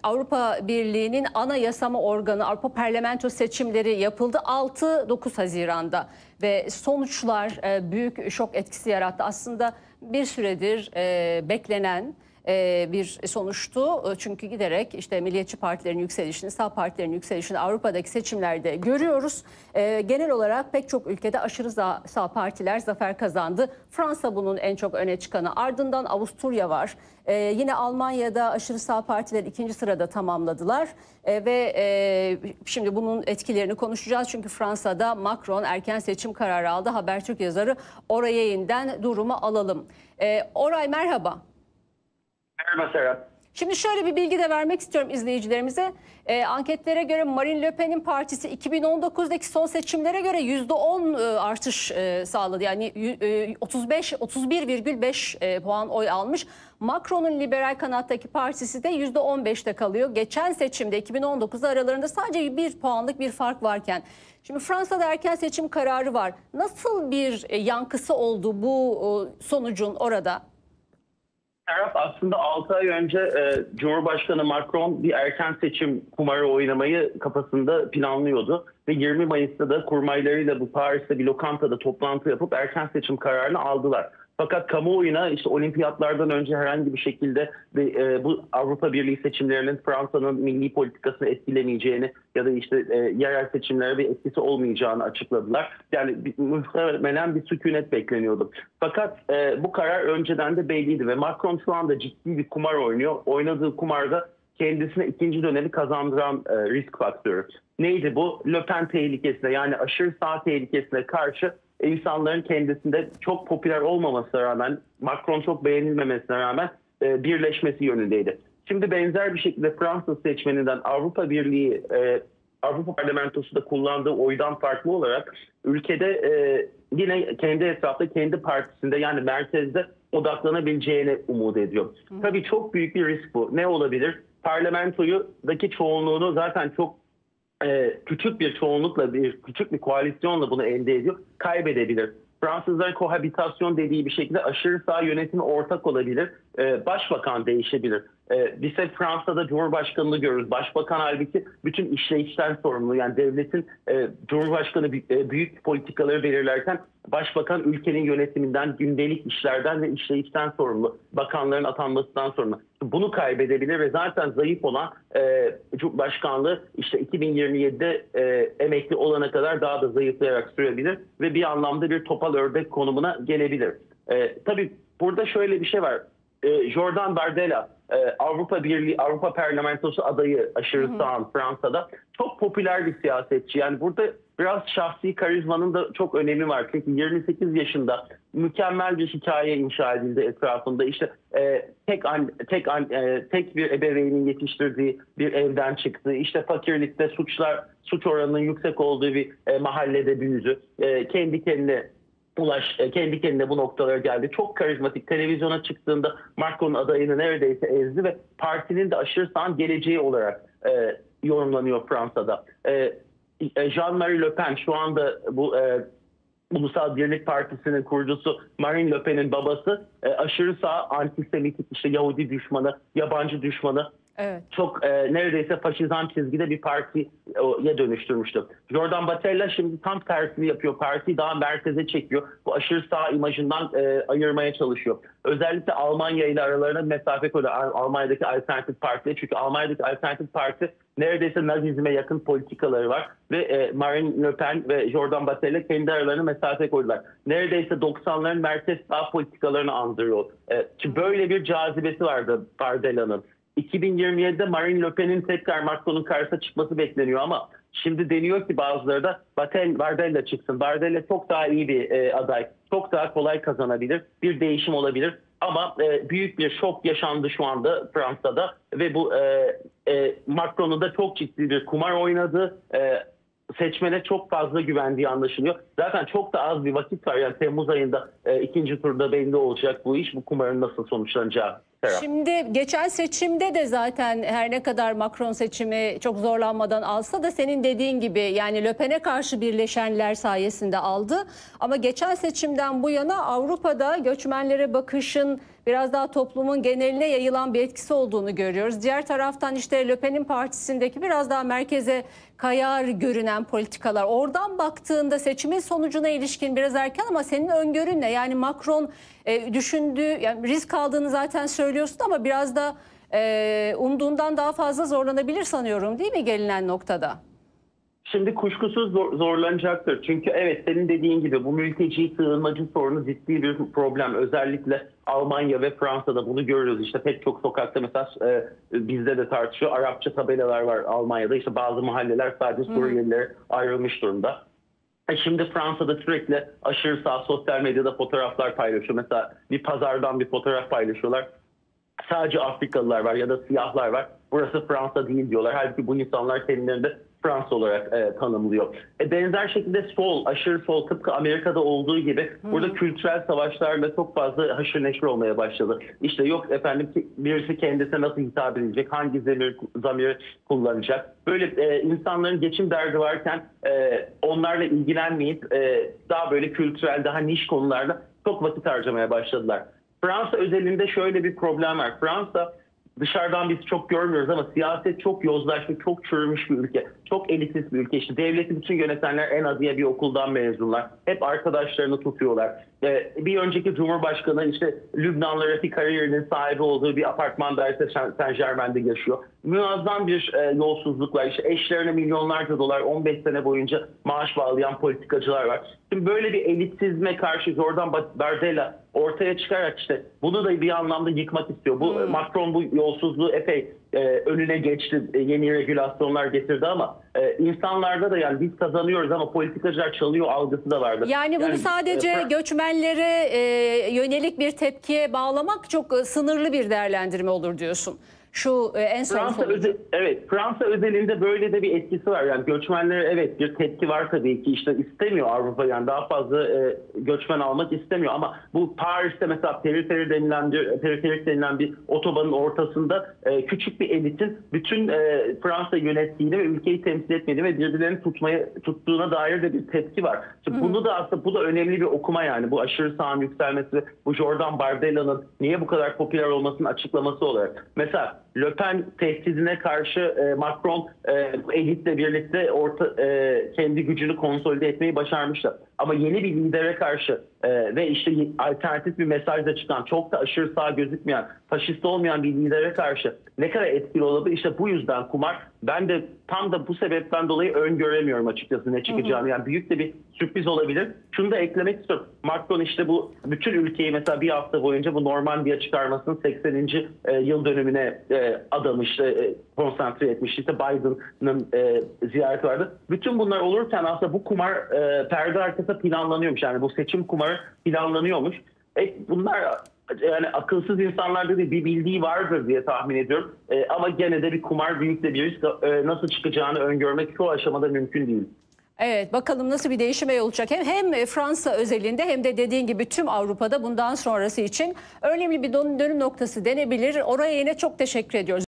Avrupa Birliği'nin ana yasama organı Avrupa Parlamento seçimleri yapıldı 6-9 Haziran'da ve sonuçlar büyük şok etkisi yarattı. Aslında bir süredir beklenen bir sonuçtu. Çünkü giderek işte milliyetçi partilerin yükselişini, sağ partilerin yükselişini Avrupa'daki seçimlerde görüyoruz. Genel olarak pek çok ülkede aşırı sağ partiler zafer kazandı. Fransa bunun en çok öne çıkanı. Ardından Avusturya var. Yine Almanya'da aşırı sağ partiler ikinci sırada tamamladılar. Şimdi bunun etkilerini konuşacağız. Çünkü Fransa'da Macron erken seçim kararı aldı. Habertürk yazarı Oray Yayın'dan durumu alalım. Oray merhaba. Merhaba Serap. Şimdi şöyle bir bilgi de vermek istiyorum izleyicilerimize. Anketlere göre Marine Le Pen'in partisi 2019'daki son seçimlere göre %10 artış sağladı. Yani 31,5 puan oy almış. Macron'un liberal kanattaki partisi de %15'te kalıyor. Geçen seçimde 2019'da aralarında sadece 1 puanlık bir fark varken. Şimdi Fransa'da erken seçim kararı var. Nasıl bir yankısı oldu bu sonucun orada? Serap, aslında 6 ay önce Cumhurbaşkanı Macron bir erken seçim kumarı oynamayı kafasında planlıyordu. Ve 20 Mayıs'ta da kurmaylarıyla bu Paris'te bir lokantada toplantı yapıp erken seçim kararını aldılar. Fakat kamuoyuna işte olimpiyatlardan önce herhangi bir şekilde bu Avrupa Birliği seçimlerinin Fransa'nın milli politikasını etkilemeyeceğini ya da işte yerel seçimlere bir etkisi olmayacağını açıkladılar. Yani muhtemelen bir sükunet bekleniyordu. Fakat bu karar önceden de belliydi ve Macron şu anda ciddi bir kumar oynuyor. Oynadığı kumarda kendisine ikinci dönemi kazandıran risk faktörü. Neydi bu? Le Pen tehlikesine, yani aşırı sağ tehlikesine karşı insanların kendisinde çok popüler olmamasına rağmen, Macron çok beğenilmemesine rağmen birleşmesi yönündeydi. Şimdi benzer bir şekilde Fransız seçmeninden Avrupa Birliği, Avrupa Parlamentosu da kullandığı oydan farklı olarak ülkede yine kendi etrafta, kendi partisinde, yani merkezde odaklanabileceğini umut ediyor. Tabii çok büyük bir risk bu. Ne olabilir? Parlamentodaki çoğunluğunu zaten çok küçük bir çoğunlukla, küçük bir koalisyonla bunu elde ediyor, kaybedebilir. Fransızların kohabitasyon dediği bir şekilde aşırı sağ yönetimi ortak olabilir. Başbakan değişebilir. Biz hep Fransa'da Cumhurbaşkanı'nı görürüz. Başbakan halbuki bütün işleyişten sorumlu. Yani devletin Cumhurbaşkanı büyük politikaları belirlerken Başbakan ülkenin yönetiminden, gündelik işlerden ve işleyişten sorumlu. Bakanların atanmasından sorumlu. Bunu kaybedebilir ve zaten zayıf olan Cumhurbaşkanlığı işte 2027'de emekli olana kadar daha da zayıflayarak sürebilir ve bir anlamda bir topal ördek konumuna gelebilir. Tabii burada şöyle bir şey var. Jordan Bardella, Avrupa Birliği, Avrupa Parlamentosu adayı, aşırı sağın Fransa'da çok popüler bir siyasetçi. Yani burada biraz şahsi karizmanın da çok önemi var. Çünkü 28 yaşında mükemmel bir hikaye inşa edildi etrafında. İşte tek bir ebeveynin yetiştirdiği bir evden çıktı. İşte fakirlikte suç oranının yüksek olduğu bir mahallede büyüdü. Kendi kendine bu noktalara geldi. Çok karizmatik. Televizyona çıktığında Macron adayını neredeyse ezdi ve partinin de aşırı sağ geleceği olarak yorumlanıyor Fransa'da. Jean-Marie Le Pen, şu anda bu Ulusal Birlik Partisi'nin kurucusu Marine Le Pen'in babası, aşırı sağ, antisemitik, işte Yahudi düşmanı, yabancı düşmanı. Evet. Çok neredeyse faşizan çizgide bir partiye dönüştürmüştü. Jordan Bardella şimdi tam tersini yapıyor. Partiyi daha merkeze çekiyor. Bu aşırı sağ imajından ayırmaya çalışıyor. Özellikle Almanya ile aralarına mesafe koyuyor. Almanya'daki alternatif partiye. Çünkü Almanya'daki alternatif parti neredeyse nazizme yakın politikaları var. Ve Marine Le Pen ve Jordan Bardella kendi aralarına mesafe koydular. Neredeyse 90'ların merkez sağ politikalarını andırıyor. Çünkü böyle bir cazibesi vardı Bardella'nın. 2027'de Marine Le Pen'in tekrar Macron'un karşısına çıkması bekleniyor ama şimdi deniyor ki bazıları da Bardella çıksın. Bardella çok daha iyi bir aday. Çok daha kolay kazanabilir. Bir değişim olabilir. Ama büyük bir şok yaşandı şu anda Fransa'da ve bu Macron'un da çok ciddi bir kumar oynadığı, seçmene çok fazla güvendiği anlaşılıyor. Zaten çok da az bir vakit var. Yani Temmuz ayında ikinci turda belli olacak bu iş. Bu kumarın nasıl sonuçlanacağı. Şimdi geçen seçimde de zaten her ne kadar Macron seçimi çok zorlanmadan alsa da senin dediğin gibi yani Le Pen'e karşı birleşenler sayesinde aldı. Ama geçen seçimden bu yana Avrupa'da göçmenlere bakışın biraz daha toplumun geneline yayılan bir etkisi olduğunu görüyoruz. Diğer taraftan işte Le Pen'in partisindeki biraz daha merkeze kayar görünen politikalar. Oradan baktığında seçimin sonucuna ilişkin biraz erken ama senin öngörün ne? Yani Macron düşündüğü, yani risk aldığını zaten söylüyorsun ama biraz da umduğundan daha fazla zorlanabilir sanıyorum, değil mi gelinen noktada? Şimdi kuşkusuz zorlanacaktır. Çünkü evet, senin dediğin gibi bu mülteci sığınmacı sorunu ciddi bir problem. Özellikle Almanya ve Fransa'da bunu görüyoruz. İşte pek çok sokakta mesela bizde de tartışıyor. Arapça tabelalar var Almanya'da. İşte bazı mahalleler sadece Suriyelilere ayrılmış durumda. Şimdi Fransa'da sürekli aşırı sağ sosyal medyada fotoğraflar paylaşıyor. Mesela bir pazardan bir fotoğraf paylaşıyorlar. Sadece Afrikalılar var ya da siyahlar var. Burası Fransa değil diyorlar. Halbuki bu insanlar kendilerini de Fransa olarak tanımlıyor. Benzer şekilde sol, aşırı sol, tıpkı Amerika'da olduğu gibi burada kültürel savaşlarla çok fazla haşır neşir olmaya başladı. İşte yok efendim, birisi kendisine nasıl hitap edecek, hangi zamiri kullanacak. Böyle insanların geçim derdi varken onlarla ilgilenmeyip daha böyle kültürel, daha niş konularda çok vakit harcamaya başladılar. Fransa özelinde şöyle bir problem var. Fransa dışarıdan biz çok görmüyoruz ama siyaset çok yozlaşmış, çok çürümüş bir ülke. Çok elitist bir ülke. İşte devleti bütün yönetenler en az bir okuldan mezunlar. Hep arkadaşlarını tutuyorlar. Bir önceki Cumhurbaşkanı işte Lübnanlı Refik Hariri'nin sahibi olduğu bir apartmanda ise Saint Germain'de yaşıyor. Muazzam bir yolsuzluk var. İşte eşlerine milyonlarca dolar 15 sene boyunca maaş bağlayan politikacılar var. Şimdi böyle bir elitizme karşı Jordan Bardella ortaya çıkarak işte bunu da bir anlamda yıkmak istiyor. Macron bu yolsuzluğu epey önüne geçti. Yeni regülasyonlar getirdi ama insanlarda da yani biz kazanıyoruz ama politikacılar çalıyor algısı da vardı. Yani bunu sadece göçmenlere yönelik bir tepkiye bağlamak çok sınırlı bir değerlendirme olur diyorsun. Şu en son sonucu. Evet, Fransa özelinde böyle de bir etkisi var. Yani göçmenlere evet bir tepki var tabii ki, işte istemiyor Avrupa, yani daha fazla göçmen almak istemiyor ama bu Paris'te mesela periferik denilen bir otobanın ortasında küçük bir elitin bütün Fransa yönettiğini ve ülkeyi temsil etmediğini ve birbirlerini tuttuğuna dair de bir tepki var. Şimdi bunu da aslında bu da önemli bir okuma yani. Bu aşırı sağın yükselmesi, bu Jordan Bardella'nın niye bu kadar popüler olmasının açıklaması olarak. Mesela Le Pen tehdidine karşı Macron elitle birlikte kendi gücünü konsolide etmeyi başarmışlar. Ama yeni bir lidere karşı ve işte alternatif bir mesajla çıkan, çok da aşırı sağ gözükmeyen, faşist olmayan bir lidere karşı ne kadar etkili olabilir? İşte bu yüzden kumar, ben de tam da bu sebepten dolayı öngöremiyorum açıkçası ne çıkacağını. Yani büyük de bir sürpriz olabilir. Şunu da eklemek istiyorum. Macron işte bu bütün ülkeyi mesela bir hafta boyunca bu Normandiya çıkarmasının 80. yıl dönümüne adamış, konsantre etmiş. İşte Biden'ın ziyareti vardı. Bütün bunlar olurken aslında bu kumar perde arkasında planlanıyormuş. Yani bu seçim kumarı planlanıyormuş. Bunlar yani akılsız insanlarda da bir bildiği vardır diye tahmin ediyorum. Ama gene de bir kumar, büyük de bir risk. Nasıl çıkacağını öngörmek şu aşamada mümkün değil. Evet, bakalım nasıl bir değişime yol olacak. Hem Fransa özelinde hem de dediğin gibi tüm Avrupa'da bundan sonrası için önemli bir dönüm noktası denebilir. Oraya yine çok teşekkür ediyoruz.